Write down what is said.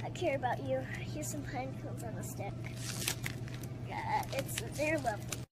I care about you. Here's some pine cones on a stick. Yeah, they're lovely.